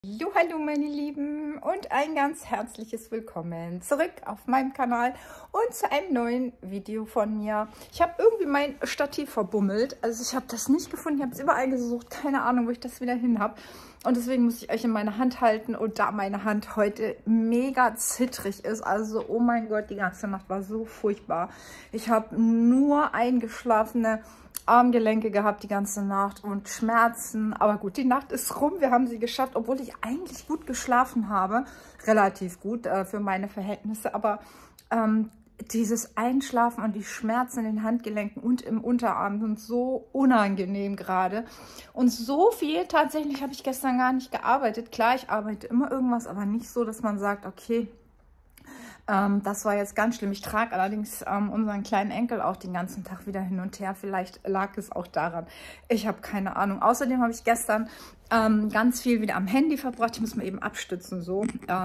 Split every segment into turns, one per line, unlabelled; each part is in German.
Hallo meine Lieben und ein ganz herzliches Willkommen zurück auf meinem Kanal und zu einem neuen Video von mir. Ich habe irgendwie mein Stativ verbummelt, also ich habe das nicht gefunden, ich habe es überall gesucht, keine Ahnung, wo ich das wieder hin habe. Und deswegen muss ich euch in meine Hand halten und da meine Hand heute mega zittrig ist, also oh mein Gott, die ganze Nacht war so furchtbar. Ich habe nur eingeschlafene Armgelenke gehabt die ganze Nacht und Schmerzen. Aber gut, die Nacht ist rum. Wir haben sie geschafft, obwohl ich eigentlich gut geschlafen habe. Relativ gut für meine Verhältnisse. Aber dieses Einschlafen und die Schmerzen in den Handgelenken und im Unterarm sind so unangenehm gerade. Und so viel tatsächlich habe ich gestern gar nicht gearbeitet. Klar, ich arbeite immer irgendwas, aber nicht so, dass man sagt, okay, das war jetzt ganz schlimm. Ich trage allerdings unseren kleinen Enkel auch den ganzen Tag wieder hin und her. Vielleicht lag es auch daran. Ich habe keine Ahnung. Außerdem habe ich gestern ganz viel wieder am Handy verbracht. Ich muss mal eben abstützen so.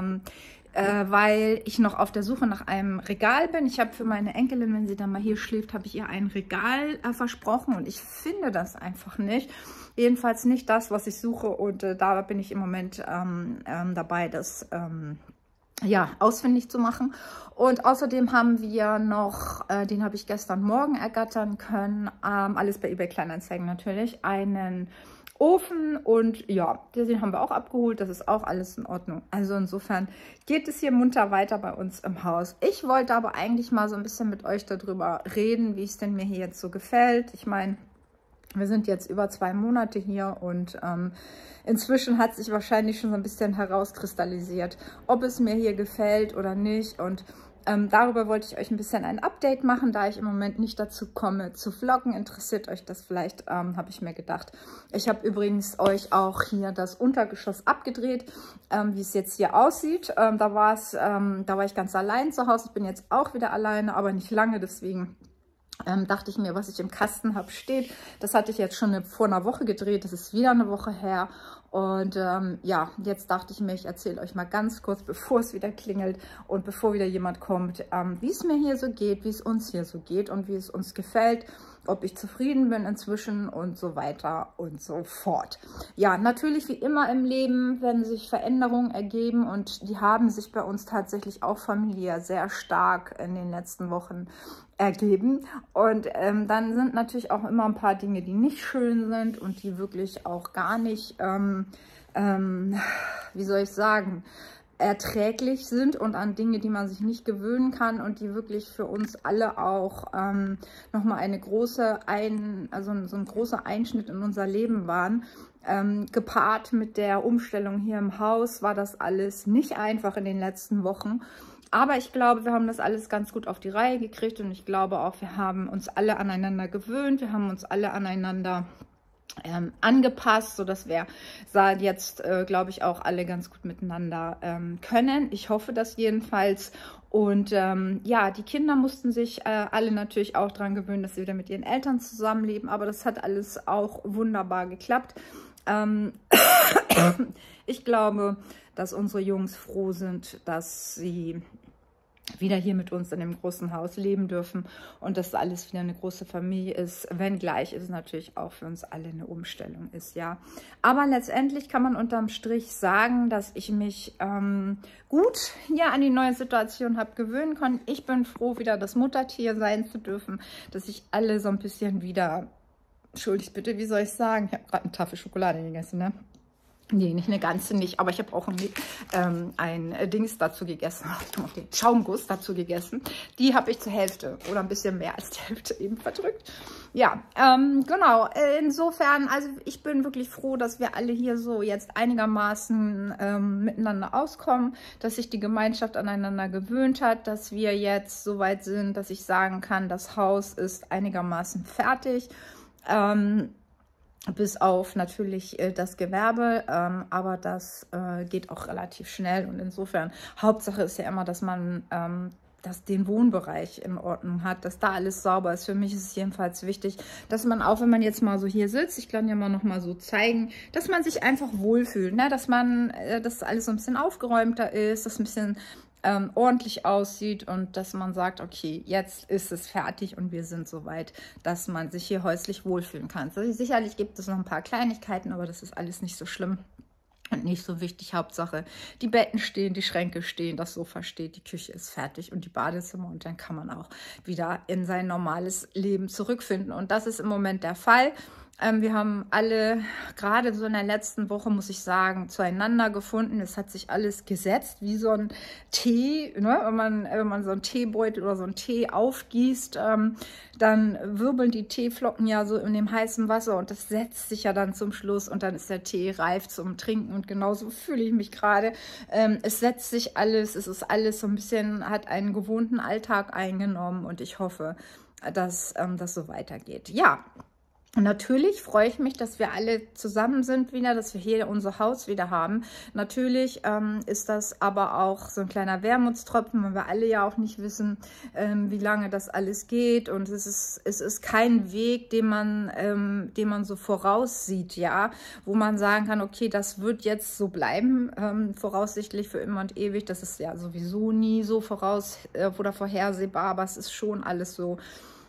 Weil ich noch auf der Suche nach einem Regal bin. Ich habe für meine Enkelin, wenn sie dann mal hier schläft, habe ich ihr ein Regal versprochen und ich finde das einfach nicht. Jedenfalls nicht das, was ich suche und da bin ich im Moment dabei, das ja, ausfindig zu machen. Und außerdem haben wir noch, den habe ich gestern Morgen ergattern können, alles bei eBay Kleinanzeigen natürlich, einen Ofen und ja, den haben wir auch abgeholt, das ist auch alles in Ordnung. Also insofern geht es hier munter weiter bei uns im Haus. Ich wollte aber eigentlich mal so ein bisschen mit euch darüber reden, wie es denn mir hier jetzt so gefällt. Ich meine, wir sind jetzt über 2 Monate hier und inzwischen hat sich wahrscheinlich schon so ein bisschen herauskristallisiert, ob es mir hier gefällt oder nicht. Und darüber wollte ich euch ein bisschen ein Update machen, da ich im Moment nicht dazu komme zu vloggen. Interessiert euch das vielleicht, habe ich mir gedacht. Ich habe übrigens euch auch hier das Untergeschoss abgedreht, wie es jetzt hier aussieht. Da war ich ganz allein zu Hause. Ich bin jetzt auch wieder alleine, aber nicht lange, deswegen dachte ich mir, was ich im Kasten habe, steht. Das hatte ich jetzt schon vor einer Woche gedreht. Das ist wieder eine Woche her. Und ja, jetzt dachte ich mir, ich erzähle euch mal ganz kurz, bevor es wieder klingelt und bevor wieder jemand kommt, wie es mir hier so geht, wie es uns hier so geht und wie es uns gefällt, ob ich zufrieden bin inzwischen und so weiter und so fort. Ja, natürlich wie immer im Leben werden sich Veränderungen ergeben und die haben sich bei uns tatsächlich auch familiär sehr stark in den letzten Wochen ergeben. Und dann sind natürlich auch immer ein paar Dinge, die nicht schön sind und die wirklich auch gar nicht, wie soll ich sagen, erträglich sind und an Dinge, die man sich nicht gewöhnen kann und die wirklich für uns alle auch nochmal eine große so ein großer Einschnitt in unser Leben waren. Gepaart mit der Umstellung hier im Haus war das alles nicht einfach in den letzten Wochen. Aber ich glaube, wir haben das alles ganz gut auf die Reihe gekriegt und ich glaube auch, wir haben uns alle aneinander gewöhnt, wir haben uns alle aneinander angepasst, sodass wir jetzt, glaube ich, auch alle ganz gut miteinander können. Ich hoffe das jedenfalls. Und ja, die Kinder mussten sich alle natürlich auch daran gewöhnen, dass sie wieder mit ihren Eltern zusammenleben. Aber das hat alles auch wunderbar geklappt. Ich glaube, dass unsere Jungs froh sind, dass sie wieder hier mit uns in dem großen Haus leben dürfen und dass alles wieder eine große Familie ist, wenngleich es natürlich auch für uns alle eine Umstellung ist, ja. Aber letztendlich kann man unterm Strich sagen, dass ich mich gut hier an die neue Situation habe gewöhnen können. Ich bin froh, wieder das Muttertier sein zu dürfen, dass ich alle so ein bisschen wieder, entschuldigt bitte, wie soll ich sagen, ich habe gerade eine Tafel Schokolade gegessen, ne? Nee, nicht eine ganze nicht, aber ich habe auch ein Dings dazu gegessen, den Schaumguss dazu gegessen. Die habe ich zur Hälfte oder ein bisschen mehr als die Hälfte eben verdrückt. Ja, genau, insofern, also ich bin wirklich froh, dass wir alle hier so jetzt einigermaßen miteinander auskommen, dass sich die Gemeinschaft aneinander gewöhnt hat, dass wir jetzt so weit sind, dass ich sagen kann, das Haus ist einigermaßen fertig. Bis auf natürlich das Gewerbe, aber das geht auch relativ schnell und insofern, Hauptsache ist ja immer, dass man den Wohnbereich in Ordnung hat, dass da alles sauber ist. Für mich ist es jedenfalls wichtig, dass man auch, wenn man jetzt mal so hier sitzt, ich kann ja mal noch mal so zeigen, dass man sich einfach wohlfühlt, ne? Dass alles so ein bisschen aufgeräumter ist, dass ein bisschen ordentlich aussieht und dass man sagt, okay, jetzt ist es fertig und wir sind soweit, dass man sich hier häuslich wohlfühlen kann. Also sicherlich gibt es noch ein paar Kleinigkeiten, aber das ist alles nicht so schlimm. Und nicht so wichtig, Hauptsache, die Betten stehen, die Schränke stehen, das Sofa steht, die Küche ist fertig und die Badezimmer. Und dann kann man auch wieder in sein normales Leben zurückfinden. Und das ist im Moment der Fall. Wir haben alle, gerade so in der letzten Woche, muss ich sagen, zueinander gefunden. Es hat sich alles gesetzt, wie so ein Tee. Ne? Wenn man so einen Teebeutel oder so einen Tee aufgießt, dann wirbeln die Teeflocken ja so in dem heißen Wasser und das setzt sich ja dann zum Schluss und dann ist der Tee reif zum Trinken und genauso fühle ich mich gerade. Es setzt sich alles, es ist alles so ein bisschen, hat einen gewohnten Alltag eingenommen und ich hoffe, dass das so weitergeht. Ja. Und natürlich freue ich mich, dass wir alle zusammen sind wieder, dass wir hier unser Haus wieder haben. Natürlich ist das aber auch so ein kleiner Wermutstropfen, weil wir alle ja auch nicht wissen, wie lange das alles geht. Und es ist kein Weg, den man so voraussieht, ja, wo man sagen kann, okay, das wird jetzt so bleiben, voraussichtlich für immer und ewig. Das ist ja sowieso nie so oder vorhersehbar, aber es ist schon alles so,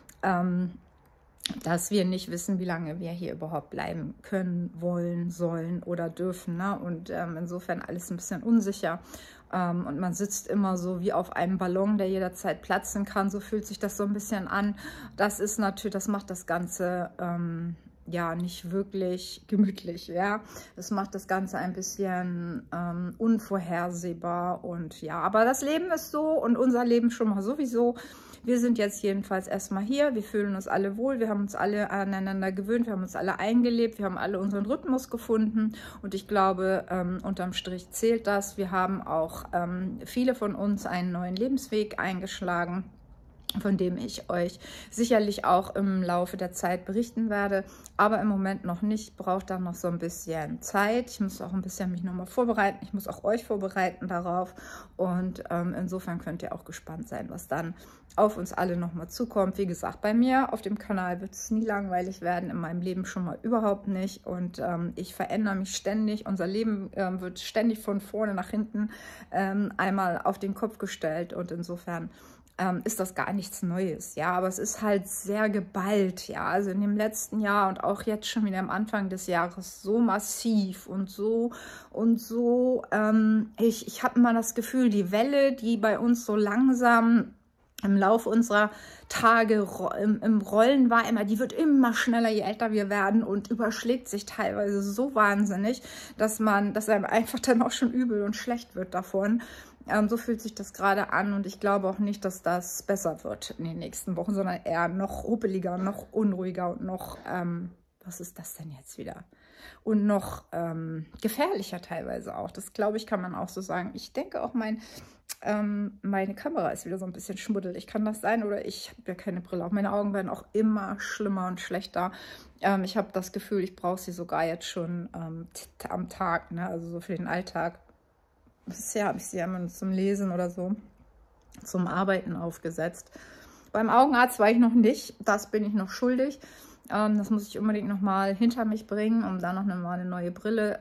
dass wir nicht wissen, wie lange wir hier überhaupt bleiben können, wollen, sollen oder dürfen. Ne? Und insofern alles ein bisschen unsicher. Und man sitzt immer so wie auf einem Ballon, der jederzeit platzen kann. So fühlt sich das so ein bisschen an. Das ist natürlich, das macht das Ganze ja nicht wirklich gemütlich. Ja, das macht das Ganze ein bisschen unvorhersehbar. Und ja, aber das Leben ist so und unser Leben schon mal sowieso. Wir sind jetzt jedenfalls erstmal hier, wir fühlen uns alle wohl, wir haben uns alle aneinander gewöhnt, wir haben uns alle eingelebt, wir haben alle unseren Rhythmus gefunden und ich glaube, unterm Strich zählt das. Wir haben auch viele von uns einen neuen Lebensweg eingeschlagen, von dem ich euch sicherlich auch im Laufe der Zeit berichten werde, aber im Moment noch nicht, braucht dann noch so ein bisschen Zeit. Ich muss auch ein bisschen mich nochmal vorbereiten, ich muss auch euch vorbereiten darauf und insofern könnt ihr auch gespannt sein, was dann auf uns alle nochmal zukommt. Wie gesagt, bei mir auf dem Kanal wird es nie langweilig werden, in meinem Leben schon mal überhaupt nicht und ich verändere mich ständig, unser Leben wird ständig von vorne nach hinten einmal auf den Kopf gestellt und insofern ist das gar nichts Neues, ja, aber es ist halt sehr geballt, ja, also in dem letzten Jahr und auch jetzt schon wieder am Anfang des Jahres so massiv und so, ich habe immer das Gefühl, die Welle, die bei uns so langsam im Laufe unserer Tage im Rollen war, die wird immer schneller, je älter wir werden und überschlägt sich teilweise so wahnsinnig, dass einem einfach dann auch schon übel und schlecht wird davon. So fühlt sich das gerade an und ich glaube auch nicht, dass das besser wird in den nächsten Wochen, sondern eher noch ruppeliger, noch unruhiger und noch, was ist das denn jetzt wieder? Und noch gefährlicher teilweise auch. Das, glaube ich, kann man auch so sagen. Ich denke auch, meine Kamera ist wieder so ein bisschen schmuddelig. Kann das sein? Oder ich habe ja keine Brille auf. Meine Augen werden auch immer schlimmer und schlechter. Ich habe das Gefühl, ich brauche sie sogar jetzt schon am Tag, ne? Also so für den Alltag. Bisher habe ich sie immer zum Lesen oder so, zum Arbeiten aufgesetzt. Beim Augenarzt war ich noch nicht, das bin ich noch schuldig. Das muss ich unbedingt noch mal hinter mich bringen, um dann noch mal eine neue Brille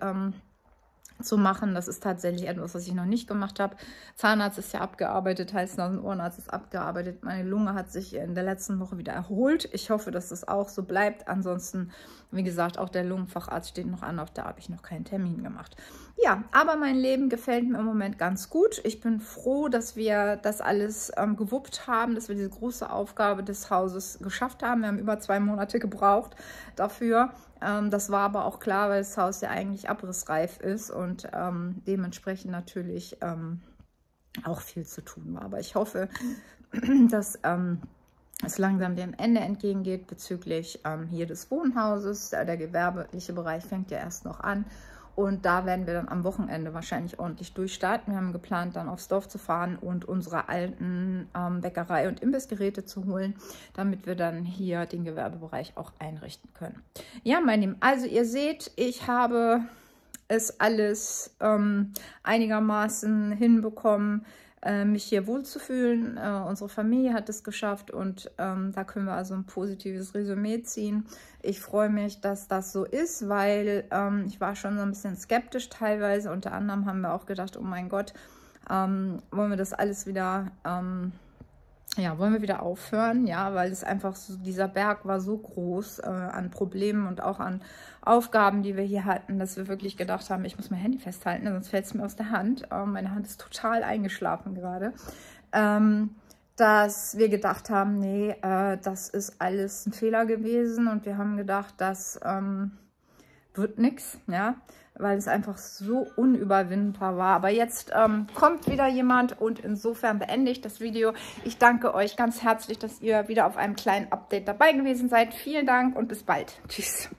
zu machen. Das ist tatsächlich etwas, was ich noch nicht gemacht habe. Zahnarzt ist ja abgearbeitet, Hals-Nasen- Ohrenarzt ist abgearbeitet. Meine Lunge hat sich in der letzten Woche wieder erholt. Ich hoffe, dass das auch so bleibt. Ansonsten, wie gesagt, auch der Lungenfacharzt steht noch an. Auch da habe ich noch keinen Termin gemacht. Ja, aber mein Leben gefällt mir im Moment ganz gut. Ich bin froh, dass wir das alles gewuppt haben, dass wir diese große Aufgabe des Hauses geschafft haben. Wir haben über 2 Monate gebraucht dafür. Das war aber auch klar, weil das Haus ja eigentlich abrissreif ist und dementsprechend natürlich auch viel zu tun war. Aber ich hoffe, dass es langsam dem Ende entgegengeht bezüglich hier des Wohnhauses. Der gewerbliche Bereich fängt ja erst noch an. Und da werden wir dann am Wochenende wahrscheinlich ordentlich durchstarten. Wir haben geplant, dann aufs Dorf zu fahren und unsere alten Bäckerei- und Imbissgeräte zu holen, damit wir dann hier den Gewerbebereich auch einrichten können. Ja, meine Lieben, also ihr seht, ich habe es alles einigermaßen hinbekommen, mich hier wohlzufühlen. Unsere Familie hat es geschafft und da können wir also ein positives Resümee ziehen. Ich freue mich, dass das so ist, weil ich war schon so ein bisschen skeptisch teilweise. Unter anderem haben wir auch gedacht, oh mein Gott, wollen wir das alles wieder ja, wollen wir wieder aufhören, ja, weil es einfach so, dieser Berg war so groß an Problemen und auch an Aufgaben, die wir hier hatten, dass wir wirklich gedacht haben, ich muss mein Handy festhalten, sonst fällt es mir aus der Hand. Meine Hand ist total eingeschlafen gerade. Dass wir gedacht haben, nee, das ist alles ein Fehler gewesen und wir haben gedacht, das wird nichts, ja, weil es einfach so unüberwindbar war. Aber jetzt kommt wieder jemand und insofern beende ich das Video. Ich danke euch ganz herzlich, dass ihr wieder auf einem kleinen Update dabei gewesen seid. Vielen Dank und bis bald. Tschüss.